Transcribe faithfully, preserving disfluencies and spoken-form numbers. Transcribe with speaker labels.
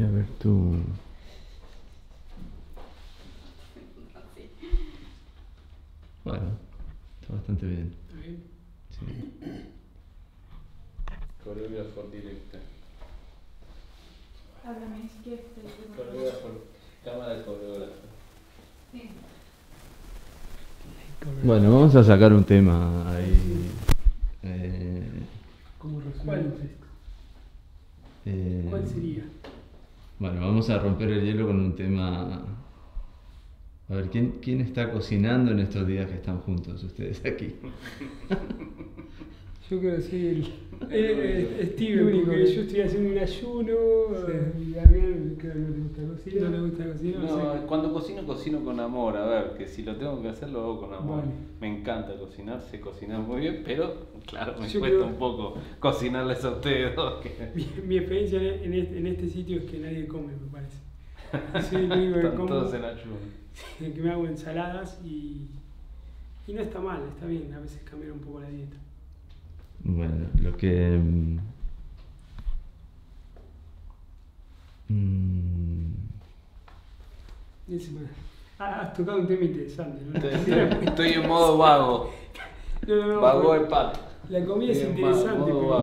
Speaker 1: a ver tú. Bueno, está bastante bien.
Speaker 2: ¿Está bien?
Speaker 1: Sí.
Speaker 3: Coreógrafo directa.
Speaker 4: Háblame, es que te
Speaker 3: Coreógrafo. Cámara de coreógrafo.
Speaker 4: Sí.
Speaker 1: Bueno, vamos a sacar un tema ahí. Eh,
Speaker 2: ¿Cómo resuelves esto?
Speaker 1: eh,
Speaker 2: ¿Cuál sería?
Speaker 1: Bueno, vamos a romper el hielo con un tema. A ver, ¿quién, quién está cocinando en estos días que están juntos ustedes aquí?
Speaker 2: Yo creo que soy el, eh, eh, Steven,
Speaker 5: único
Speaker 2: porque
Speaker 5: que-
Speaker 2: yo estoy haciendo un ayuno,
Speaker 5: Sí.
Speaker 2: eh, y Damián creo que no le gusta cocinar.
Speaker 5: No le gusta cocinar,
Speaker 3: No,
Speaker 5: o sea,
Speaker 3: cuando cocino, cocino con amor. A ver, que si lo tengo que hacer, lo hago con amor.
Speaker 2: Vale.
Speaker 3: Me encanta cocinar, sé cocinar muy bien, pero claro, me
Speaker 2: Yo
Speaker 3: cuesta
Speaker 2: creo-
Speaker 3: un poco cocinarles a ustedes dos. que-
Speaker 2: Mi, mi experiencia en este, en este sitio es que nadie come, me parece. Soy el único que
Speaker 3: Están
Speaker 2: como,
Speaker 3: todos en ayuno.
Speaker 2: que me hago ensaladas y, y no está mal, está bien, a veces cambiar un poco la dieta.
Speaker 1: Bueno, lo que. mm, mm,
Speaker 2: Encima, ah, has tocado un tema interesante, ¿no?
Speaker 3: Estoy, estoy en modo vago.
Speaker 2: No, no, no,
Speaker 3: Vago
Speaker 2: porque
Speaker 3: de pato.
Speaker 2: la comida es
Speaker 3: Estoy en
Speaker 2: interesante,
Speaker 3: modo
Speaker 2: pero
Speaker 3: vago.